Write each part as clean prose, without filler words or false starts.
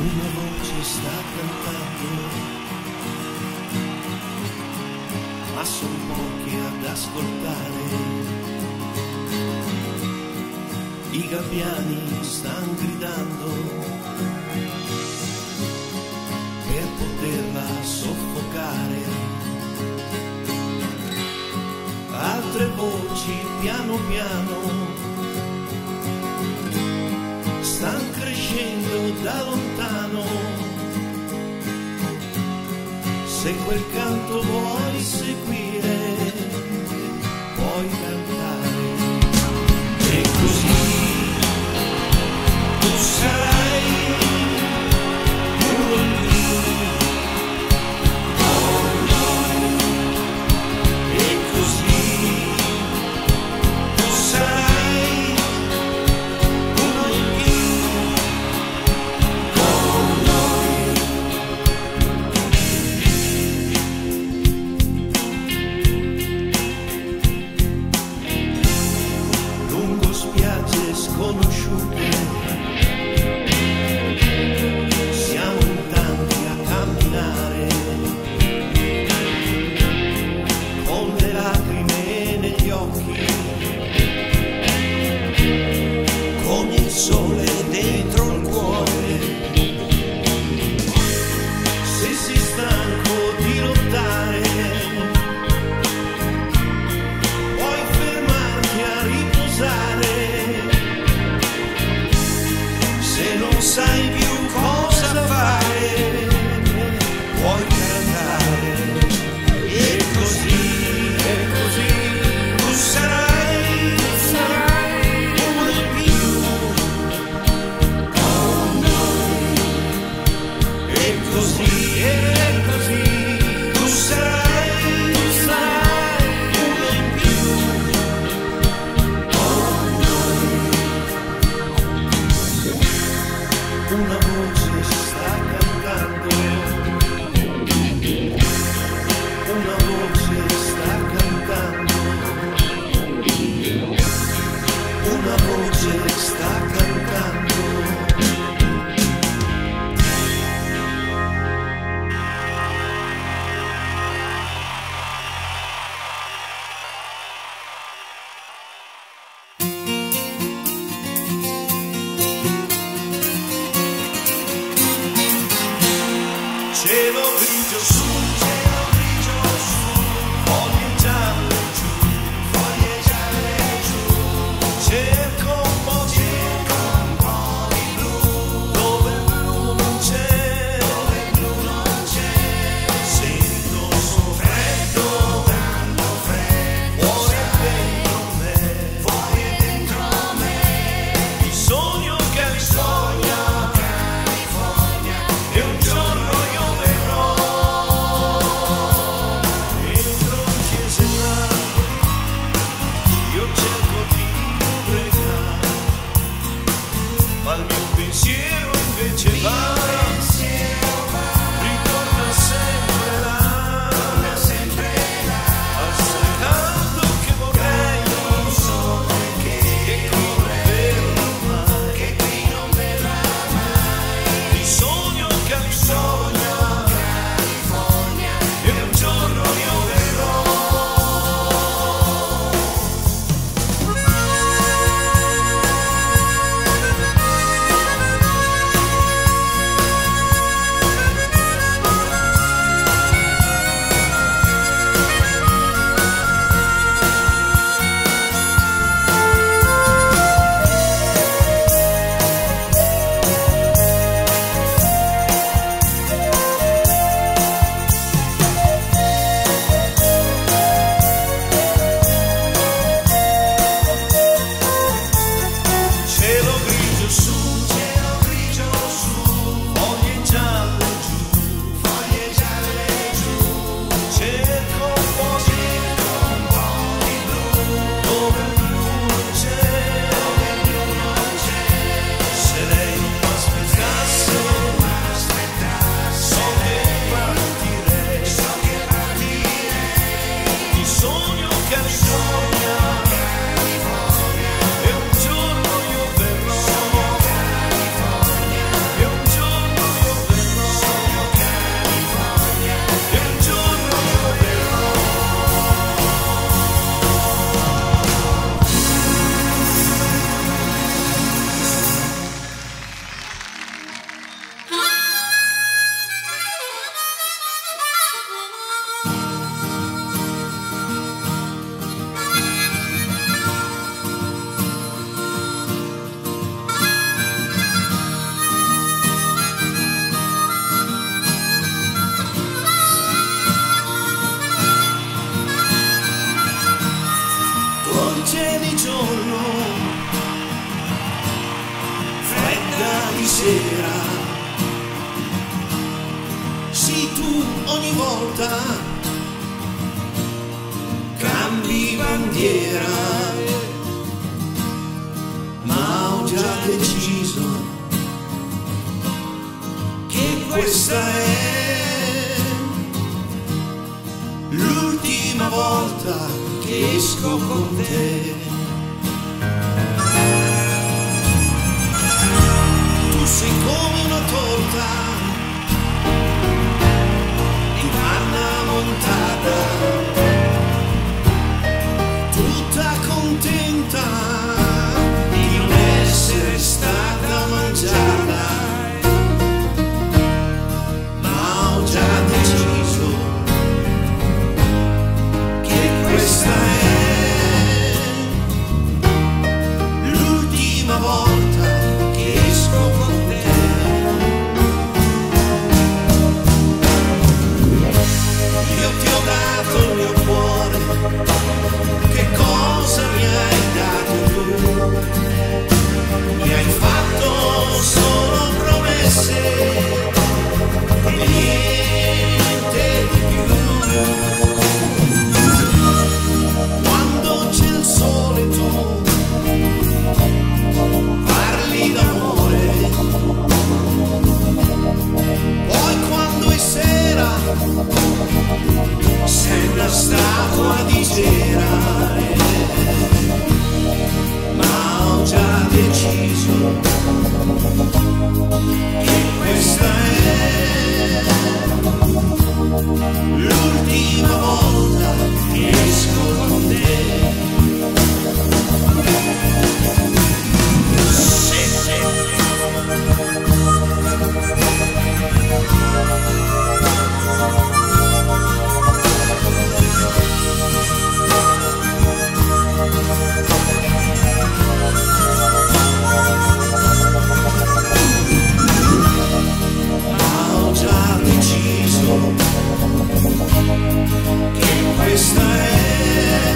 Una voce sta cantando, ma son pochi ad ascoltare. I gabbiani stanno gridando per poterla soffocare. Altre voci piano piano stanno crescendo da lontano. Se quel canto vuoi seguire, puoi cantare. E così tu sarai uno in più. E così tu sarai uno in più. Lungo spiagge sconosciute siamo in tanti a camminare, con le lacrime negli occhi, con il sole dentro il cuore. Se sei stanco di lottare, puoi fermarti a riposare. Se non sai più cosa fare, puoi cantare. E così tu sarai uno in più. E così tu sarai uno in più. Una voce sta cantando, una voce sta cantando, una voce sta cantando. Cielo grigio su, foglie gialle giù, cerco un po' di blu, dove il blu non c'è, sento il suo freddo, fuori e dentro me, il sogno California, e un giorno io verrò. sera. Sì, tu ogni volta cambi bandiera, ma ho già deciso che questa è l'ultima volta che esco con te. Tu sei come una torta di panna montata, tutta contenta di non essere stata mangiata, ma ho già deciso che questa è l'ultima volta che esco con te. Io ti ho dato il mio cuore, che cosa mi hai dato tu? Mi hai fatto solo promesse e niente di più. Quando c'è il sole tu parli d'amore, poi quando è sera sei una statua di cera. Ma ho già deciso che questa è l'ultima volta che esco con te. Questa è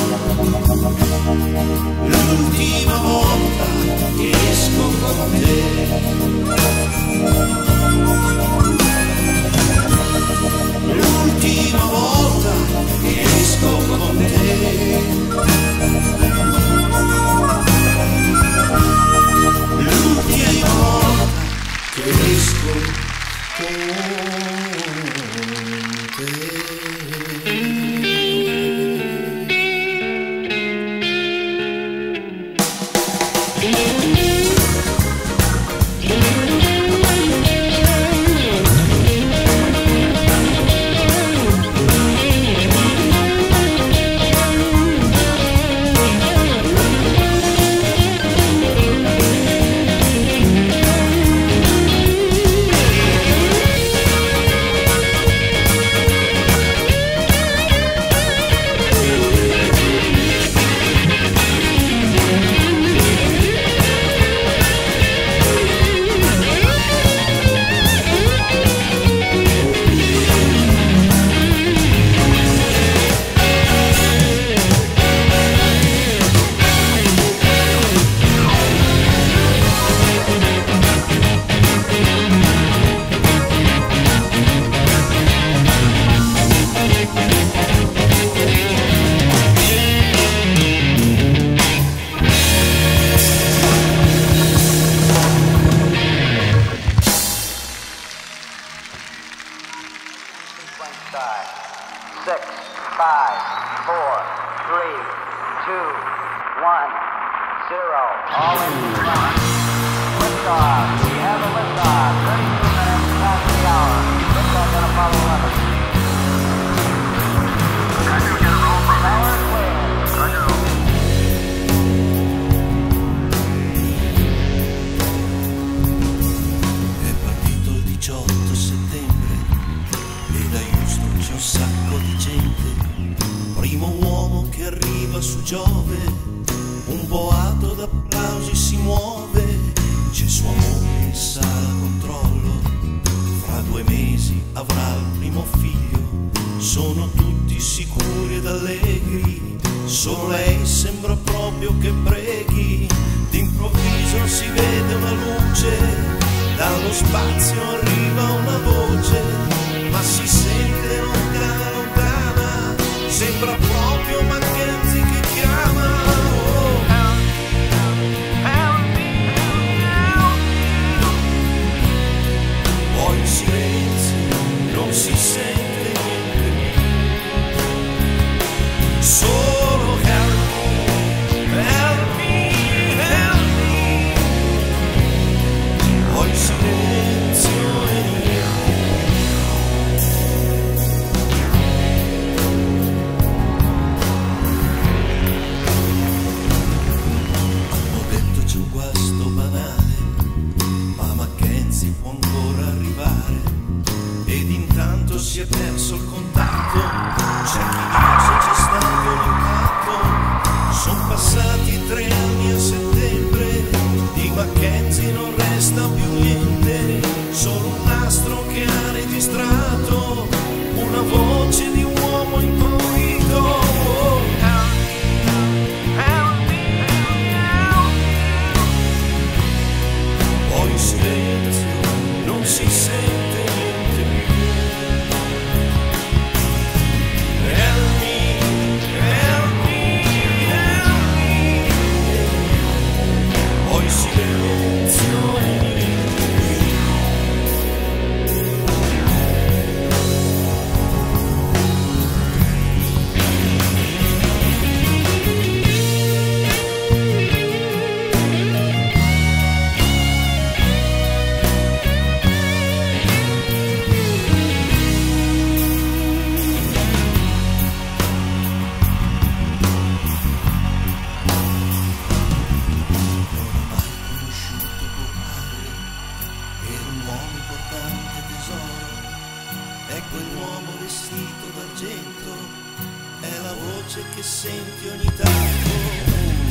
l'ultima volta che esco con te. L'ultima volta che esco con te. L'ultima volta che esco con te. Start. 6, 5, 4, 3, 2, 1, 0. All engines running. Liftoff. We have a liftoff. 32 minutes past the hour. Liftoff on Apollo 11. Roger, get a roll from power clear. Roger. È partito il 18 settembre e da Houston c'è un sacco di gente. Primo uomo che arriva su Giove, un boato d'applausi si muove. C'è sua moglie in sala controllo, fra 2 mesi avrà il primo figlio. Sono tutti sicuri ed allegri, solo lei sembra proprio che preghi. D'improvviso si vede una luce dallo spazio arriva una voce, ma si sente lontana, lontana, sembra proprio Mackenzie che chiama. Poi in silenzio non si sente niente più, solo help me, help me. Poi in silenzio e hanno detto c'è un guasto banale, ma Mackenzie può ancora arrivare, ed intanto si è perso il contatto, c'è chi dice c'è stato un impatto, son passati 3 anni a settembre, di Mackenzie non resta più niente, solo un nastro che ha registrato una voce di un uomo impaurito. Poi in silenzio non si sente niente più. Help me, help me, help me. Poi in silenzio e niente più. Era un uomo importante tesoro, è quell'uomo vestito d'argento, è la voce che senti ogni tanto.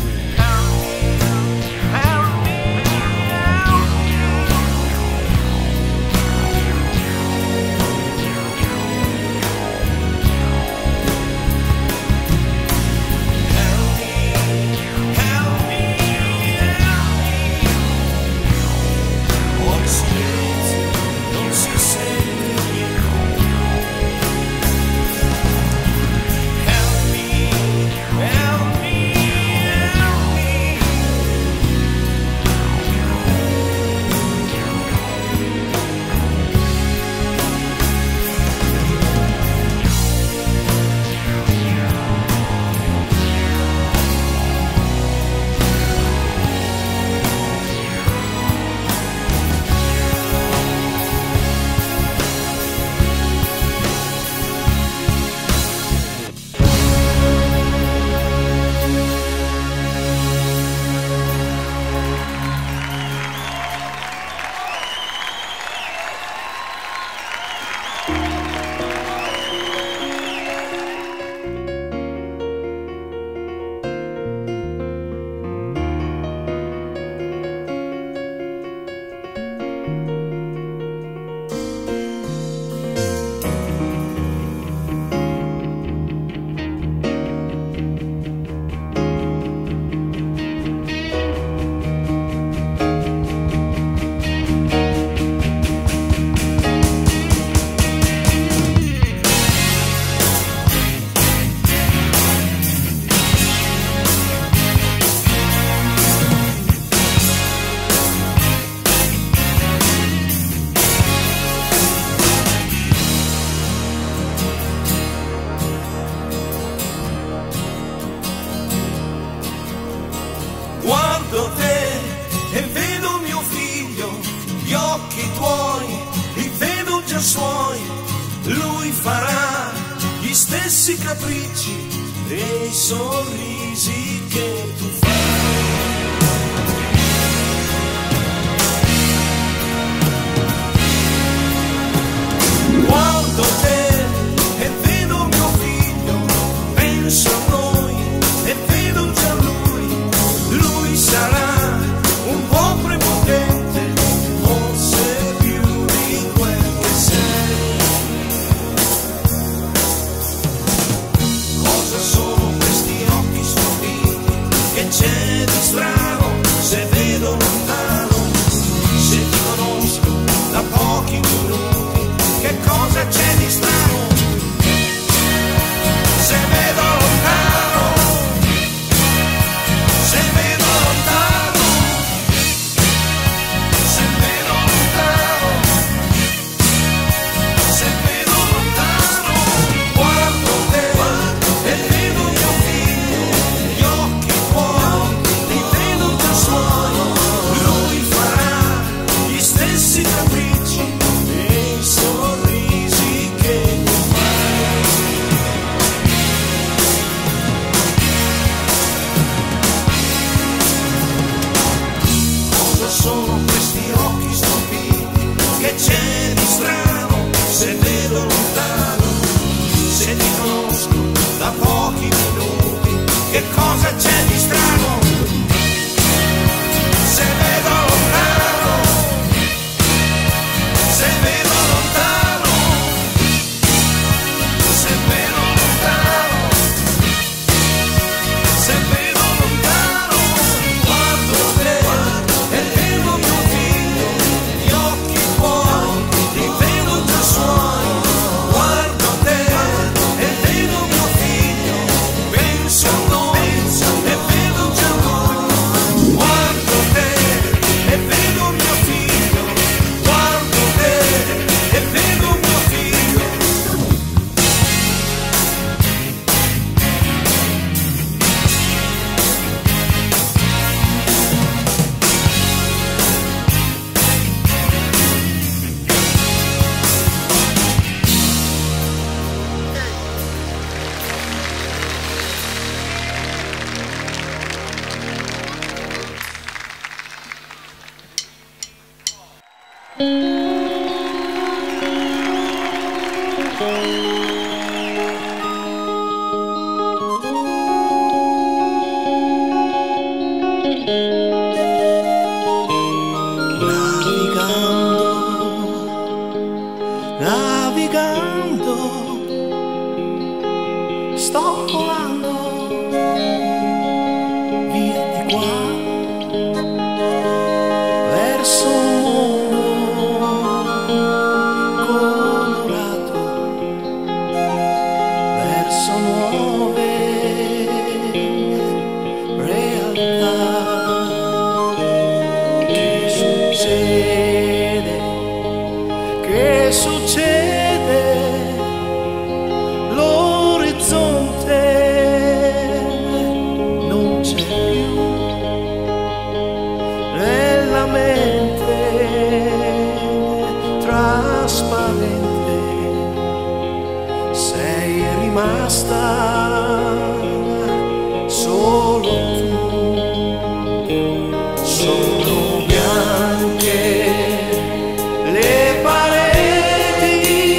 Poi in silenzio non si sente niente più. Help me, help me, help me. Guardo te e vedo mio figlio, gli occhi tuoi li vedo già suoi, lui farà gli stessi capricci e i sorrisi che tu fai. Guardo te e vedo mio figlio, penso a noi e vedo già lui sarà un po' prepotente, forse più di quel che sei. Cosa sono questi occhi stupidi che c'è di strano? che cosa c'è di strano se vedo lontano, se vedo lontano, se vedo lontano, se vedo lontano, guardo te e vedo mio figlio, gli occhi tuoi li vedo già suoni, guardo te e vedo mio figlio, penso a noi e vedo già noi, guardo te e vedo mio figlio, guardo te e vedo mio figlio. Navigando, sto volando via di qua verso un mondo colorato, verso nuove realtà. Che succede? L'orizzonte non c'è più nella mente trasparente, sei rimasta solo tu, sono bianche le pareti,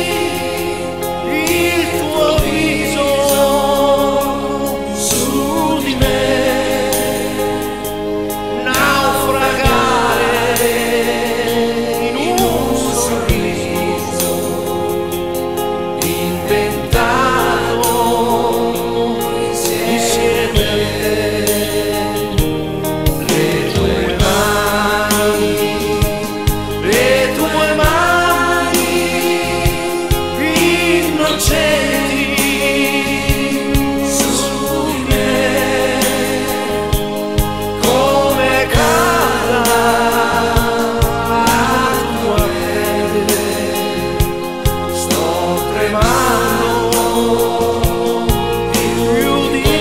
il tuo viso su di me, naufragare in un sorriso inventato insieme a te. Le tue mani innocenti su di me, come calda la tua pelle, sto tremando di più di te.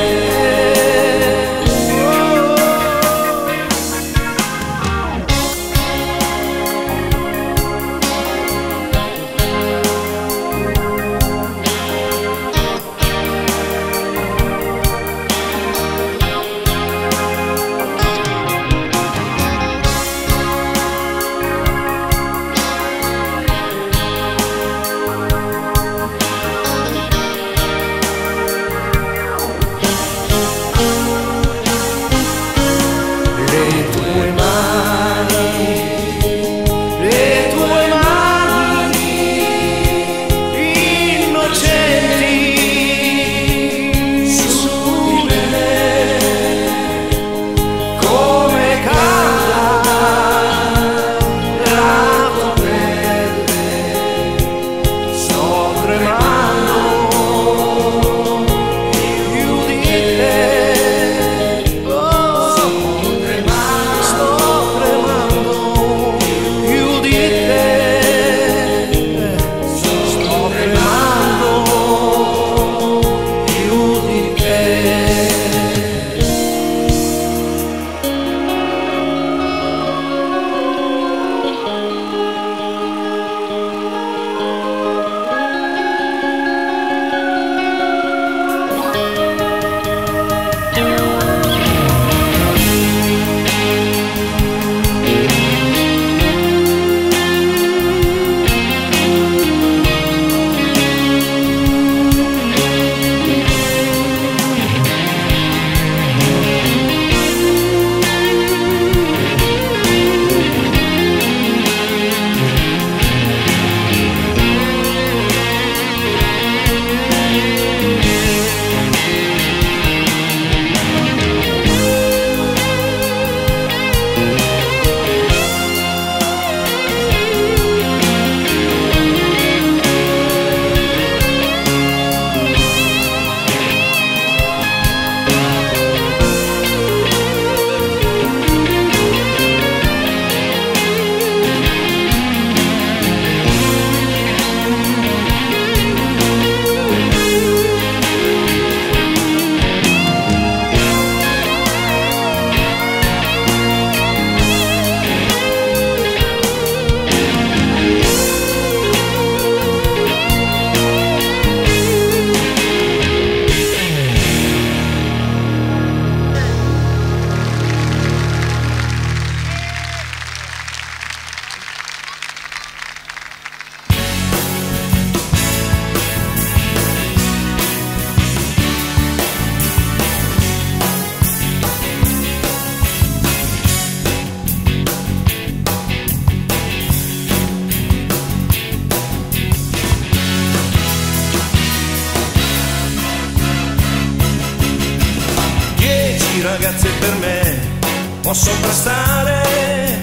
per me possono bastare,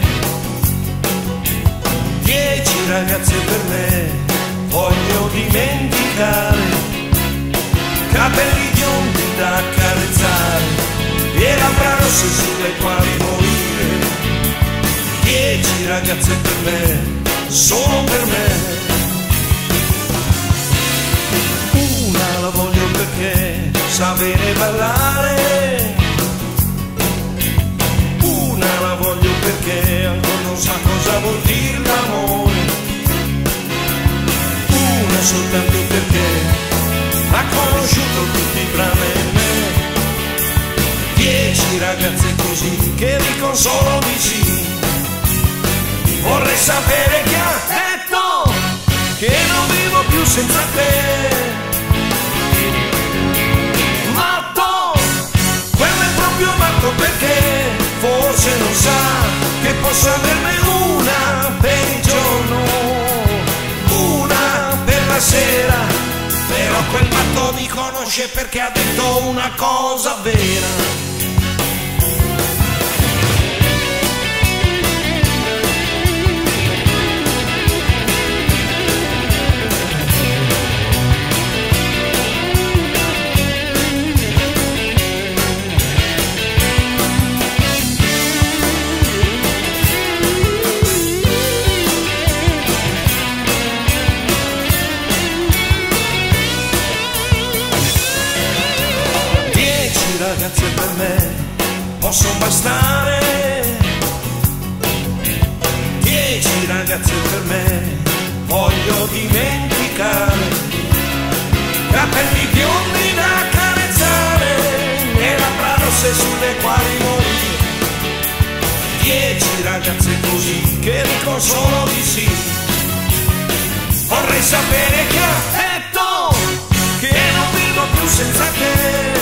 10 ragazze per me voglio dimenticare, capelli biondi da accarezzare e labbra rosse sulle quali morire, 10 ragazze per me, solo per me. Una la voglio perché sa bene ballare, una la voglio perché ancora non sa cosa vuol dire l'amore, una soltanto perché ha conosciuto tutti tranne me, 10 ragazze così che dicono solo di sì. Vorrei sapere chi ha detto che non vivo più senza te. Matto, quello è proprio matto perché forse non sa che posso averne una per il giorno, una per la sera, però quel matto mi conosce perché ha detto una cosa vera. 10 ragazze per me possono bastare, 10 ragazze per me voglio dimenticare, capelli biondi da accarezzare e labbra rosse sulle quali morire, 10 ragazze così che dico solo di sì. Vorrei sapere chi ha detto che non vivo più senza te.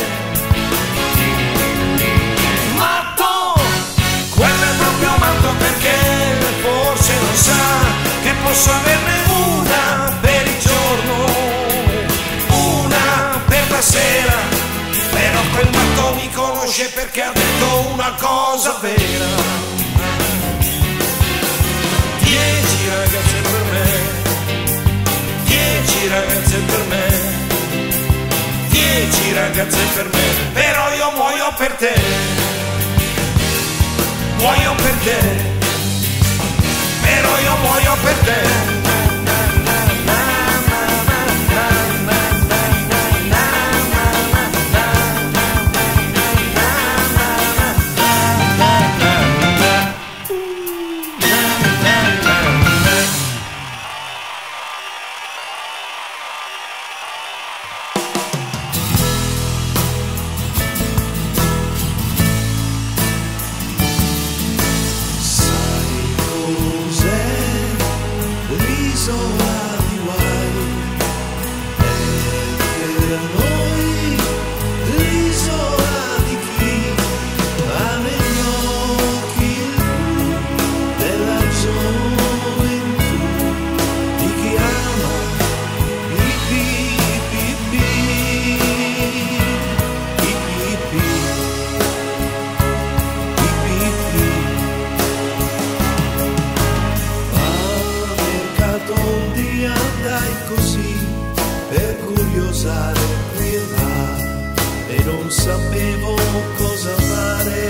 Matto, quello è proprio matto perché forse non sa che posso averne una per il giorno, una per la sera, però quel matto mi conosce perché ha detto una cosa vera. 10 ragazze per me, 10 ragazze per me, 10 ragazze per me, però io muoio per te, muoio per te, però io muoio per te. Qui e là, e non sapevo cosa fare.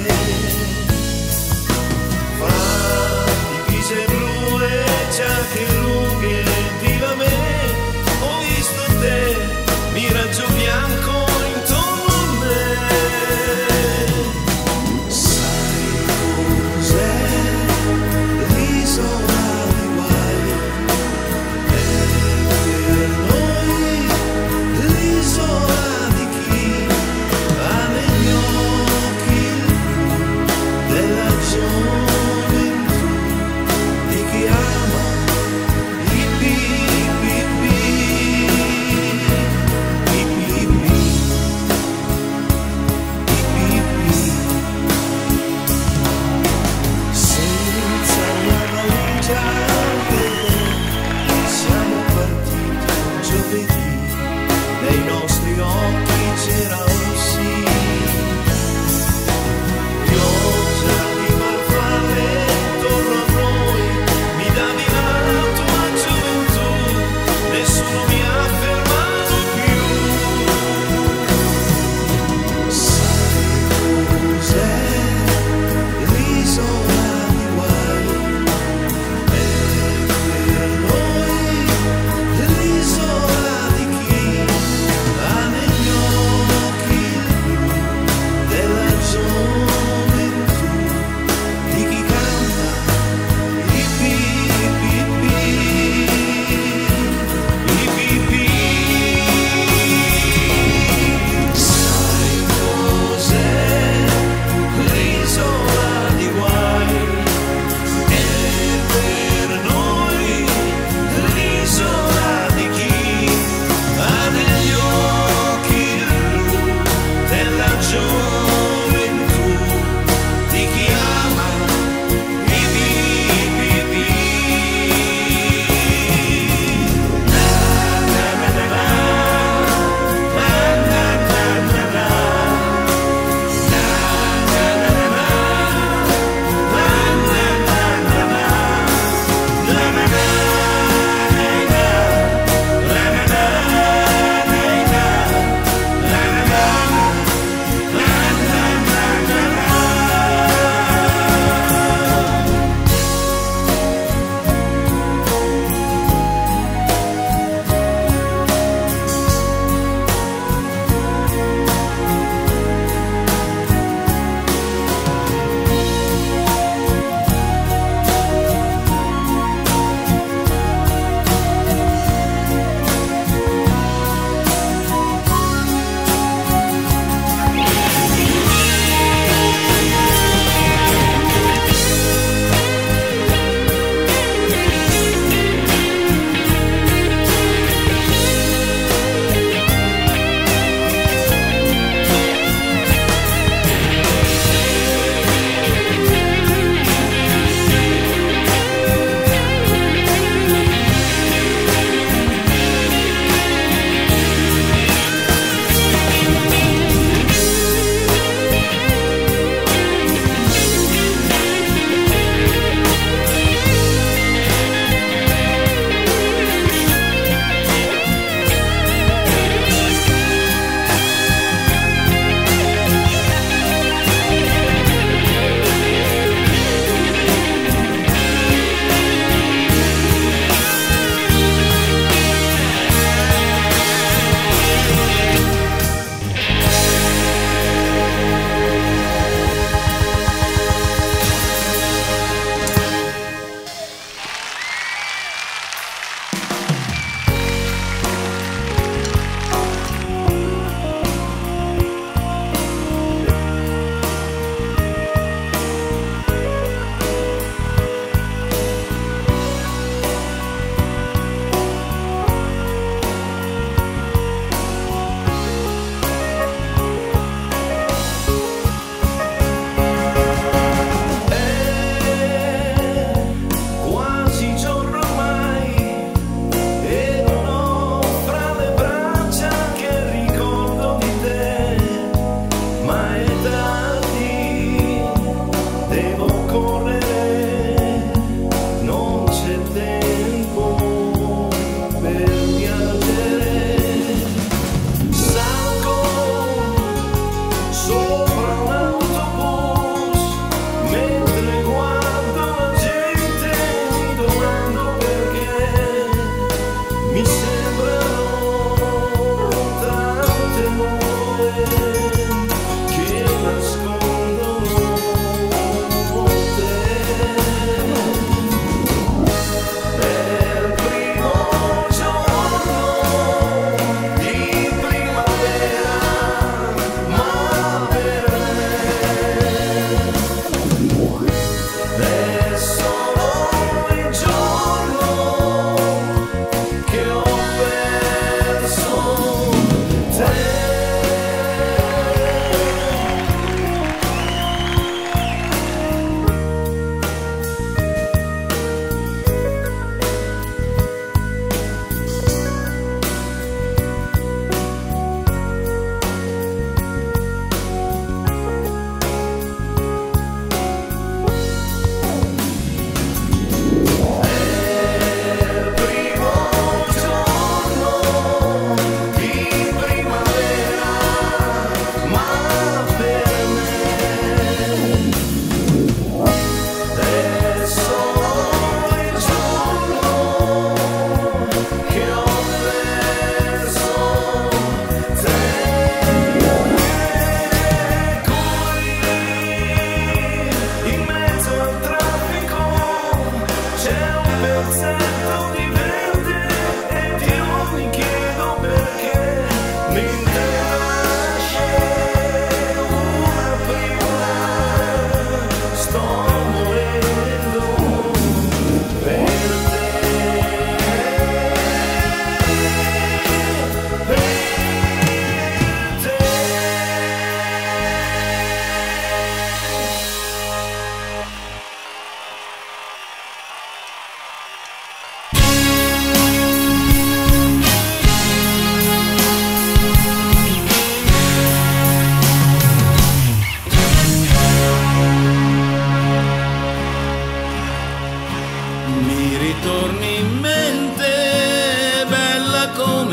Fra divise blu e giacche lunghe viva me, ho visto te, miraggio bianco intorno a me. Sai cos'è l'isola di Hawaii? È per noi l'isola di chi ha negli occhi il blu della gioventù, di chi ama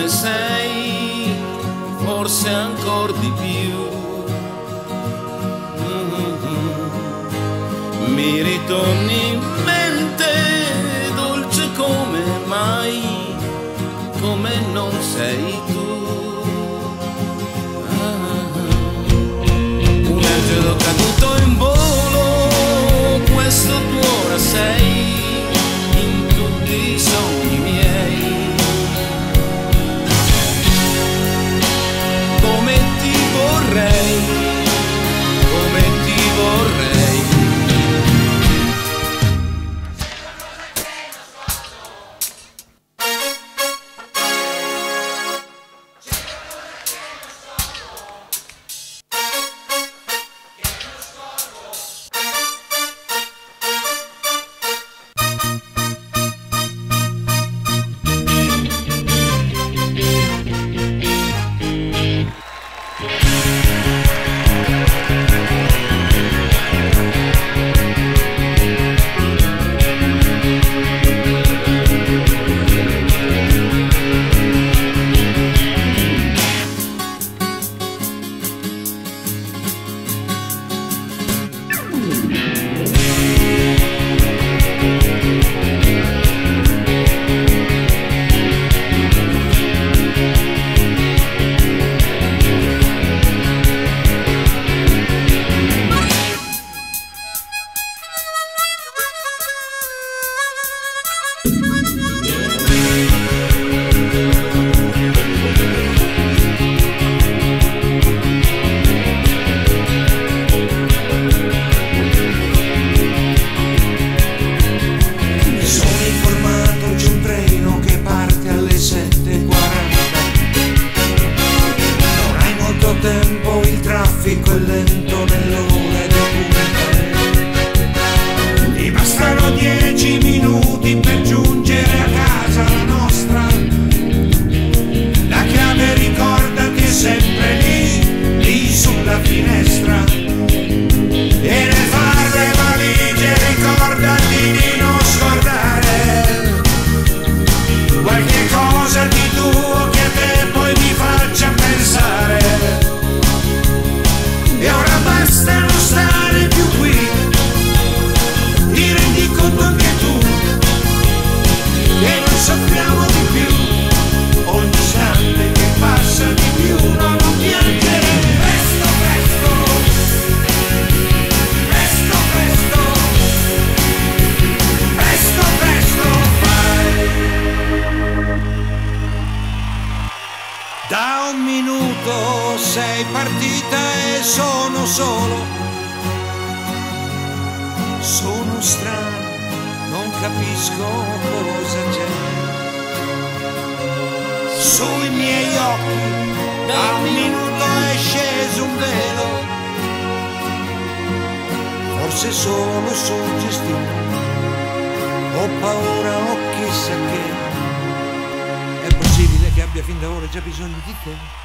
come sei, forse ancor di più. Mi ritorni in mente, dolce come mai, come non sei tu. Un angelo caduto in volo, questo tu ora sei in tutti i sogni miei. Come ti vorrei, come ti vorrei. Da un minuto sei partita e sono solo. Sono strano, non capisco cosa c'è. Sui miei occhi da un minuto è sceso un velo. Forse sono suggestivo, ho paura o chissà che. È possibile che abbia fin da ora già bisogno di te?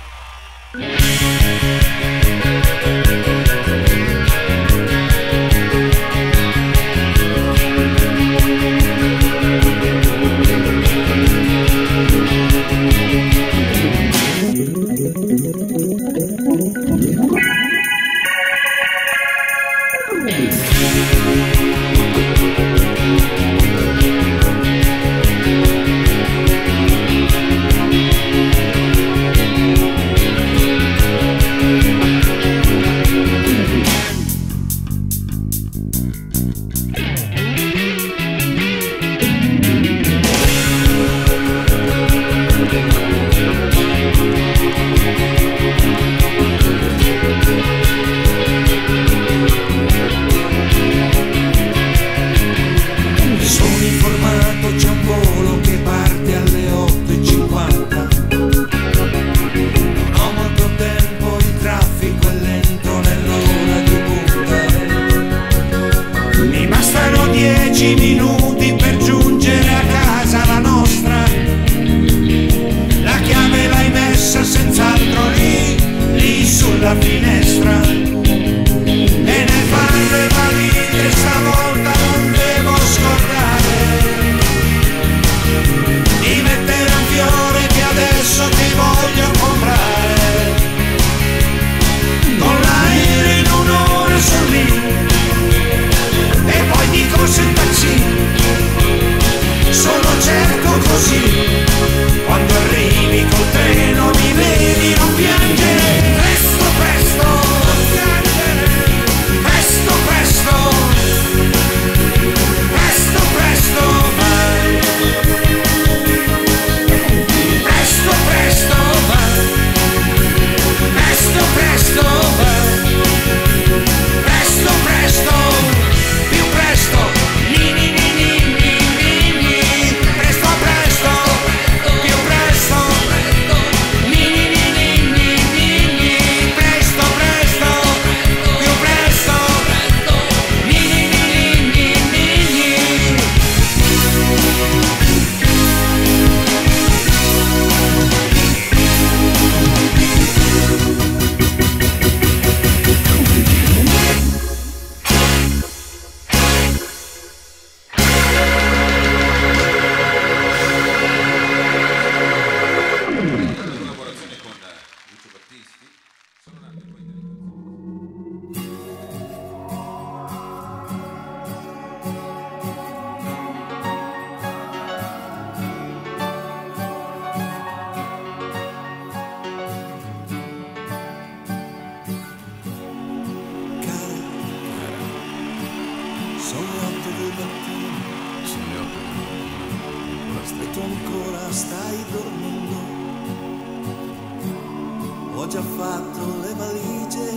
ho già fatto le valigie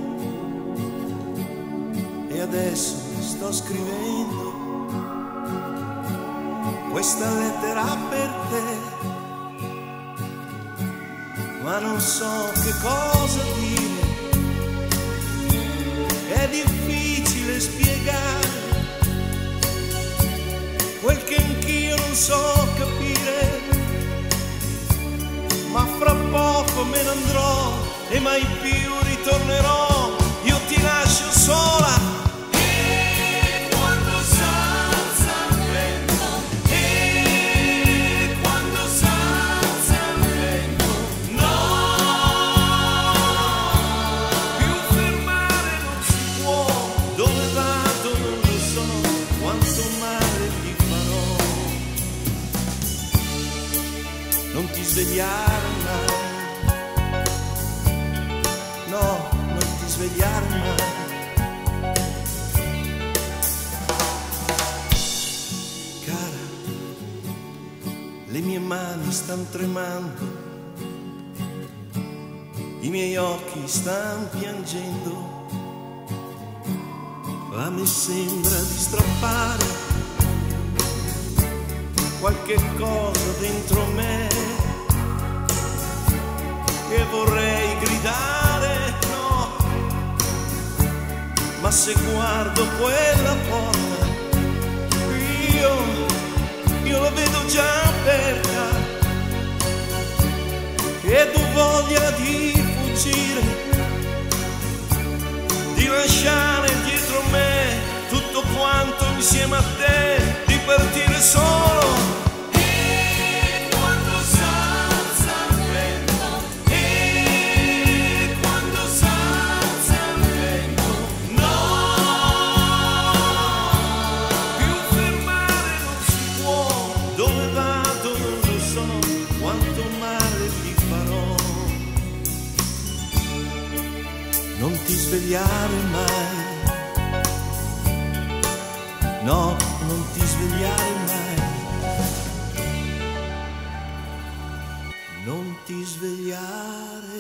e adesso sto scrivendo questa lettera per te, ma non so che cosa dire, è difficile spiegare quel che anch'io non so capire, ma fra poco me ne andrò e mai più ritornerò, io ti lascio sola. E quando s'alza il vento, e quando s'alza il vento, no, più fermare non si può, dove vado non lo so, quanto male ti farò. Non ti svegliare mai, no, non ti svegliare mai. Cara, le mie mani stanno tremando, i miei occhi stanno piangendo, a me sembra di strappare qualche cosa dentro me e vorrei gridare no, ma se guardo quella porta io la vedo già aperta ed ho voglia di fuggire, di lasciare dietro me tutto quanto insieme a te, di partire solo. E quando s'alza il vento, e quando s'alza il vento, no, più fermare non si può, dove vado non lo so, quanto male ti farò. Non ti svegliare mai, no, non ti svegliare mai, non ti svegliare.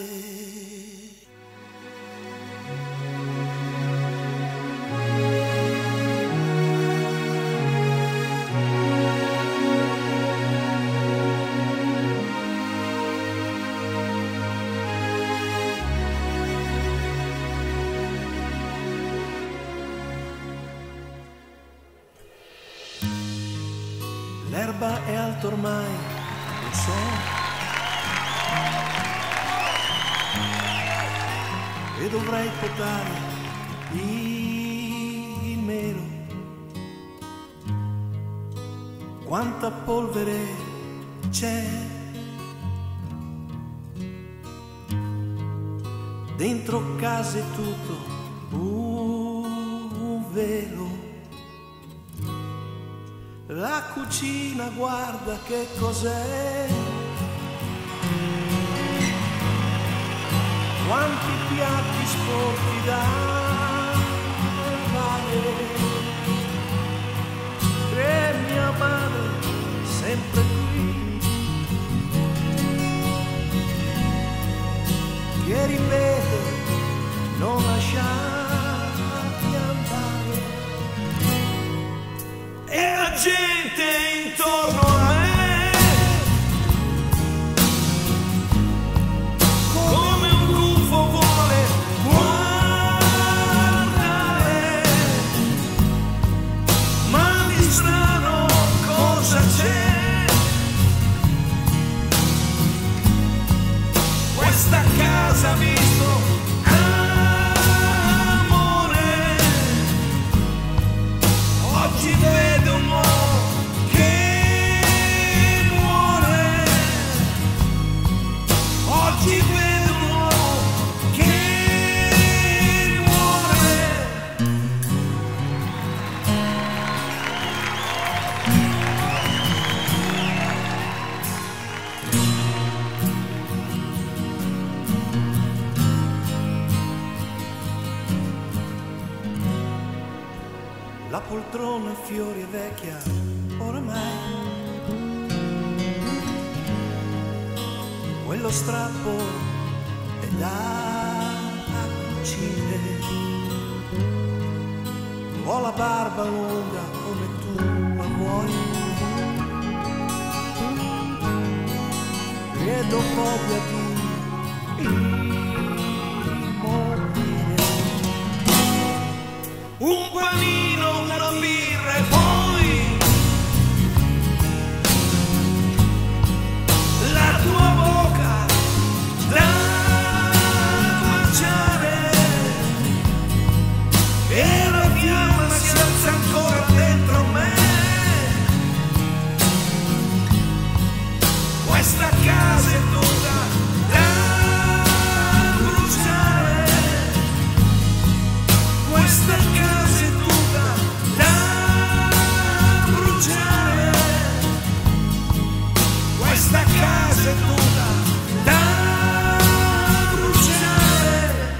L'erba è alta ormai, lo so, e dovrei potare il melo. Quanta polvere c'è dentro casa è tutto un velo. La cucina guarda che cos'è, quanti piatti sporchi da lavare, e mia madre sempre qui che ripete non lasciarti andare. E la gente intorno a me come un gufo vuole guardare, ma di strano cosa c'è? Questa casa ha visto oggi vedo un uomo che muore, oggi vedo un uomo che muore. La poltrona fiori è vecchia oramai, quello strappo e da cucire. Ho la barba lunga come tu la vuoi e dopo voglia di morire. Un panino, una birra e poi la tua bocca da mangiare e la fiamma si alza ancora dentro me. Questa casa è tutta da bruciare, questa casa è tutta da bruciare, questa casa è tutta da bruciare.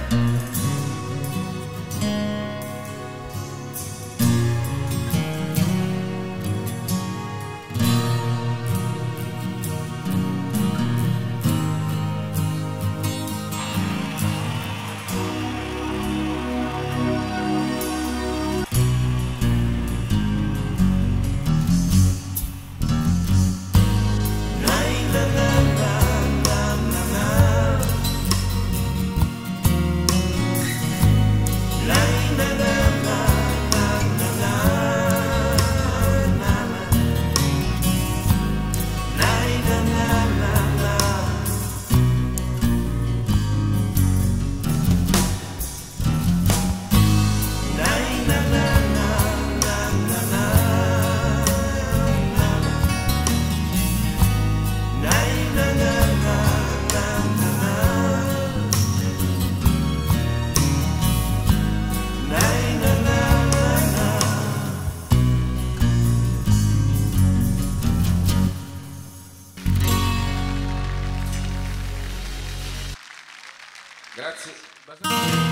Grazie.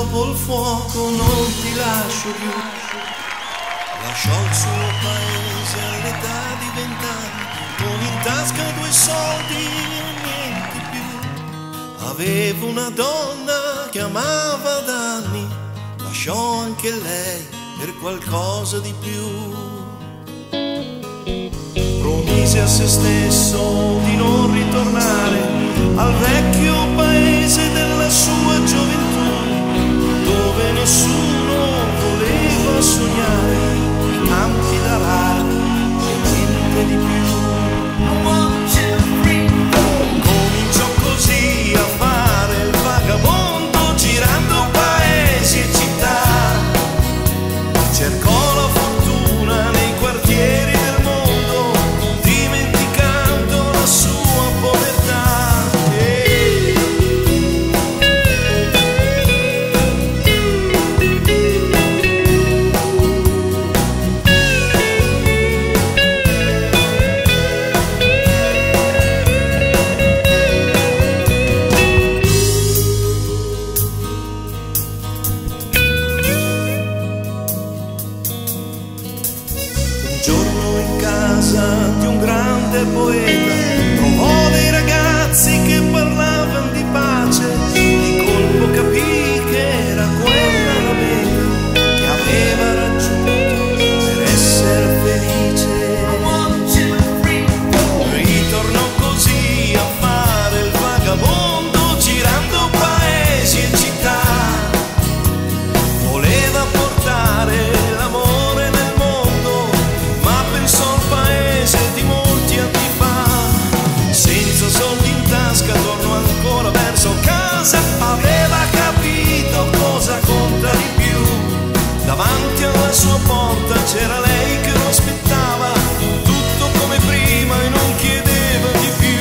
dopo il fuoco non ti lascio più. Lasciò il suo paese all'età di 20 anni, con in tasca 2 soldi e niente più. Aveva una donna che amava da anni, lasciò anche lei per qualcosa di più. Promise a se stesso di non ritornare al vecchio paese della sua gioventù, dove nessuno voleva sognare i campi d'Arabia e niente di più. Cominciò così a fare il vagabondo, girando paesi e città. Cercò la fortuna nei quartieri del mondo, dimenticando la sua povertà. Di un grande poeta trovò dei ragazzi che parlavano di pace. Di colpo capì che era quella la meta che aveva raggiunto per essere felice. Ritornò così a fare il vagabondo, girando paesi e città. Voleva portare l'amore nel mondo, ma pensò al paese di molti anni fa. Senza soldi in tasca tornò ancora verso casa. Aveva capito cosa conta di più. Davanti alla sua porta c'era lei che lo aspettava, tutto come prima e non chiedeva di più.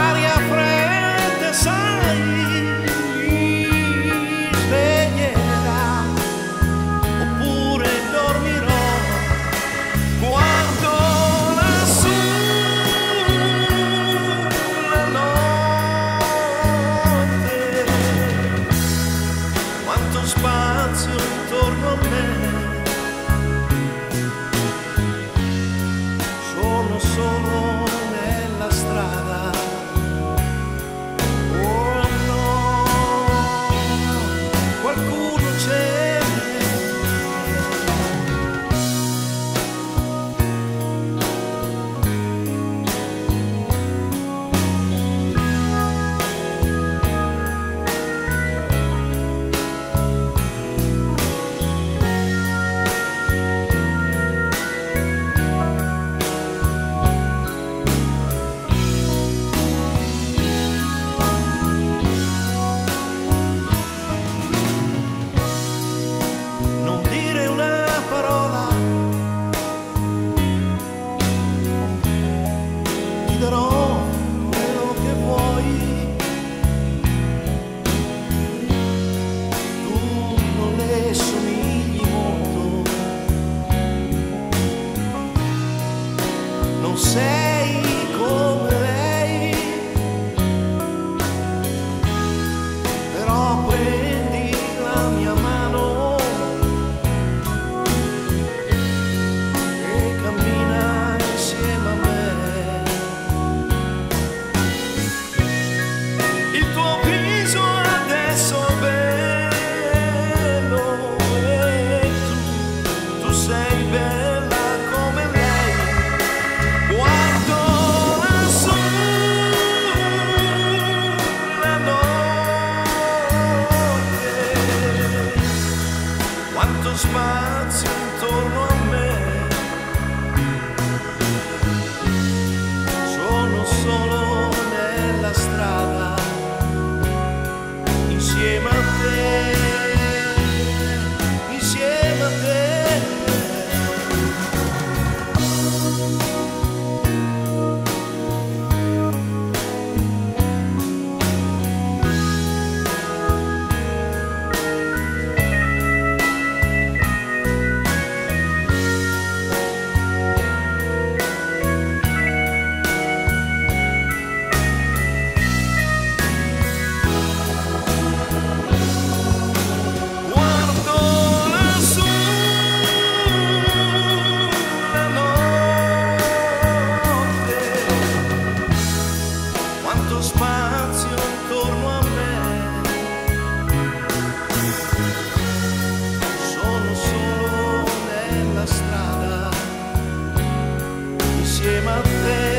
L'aria fredda, sai, sveglierà spazio intorno a me, sono solo nella strada insieme a te, insieme a te. Spazio intorno a me, sono solo nella strada insieme a te.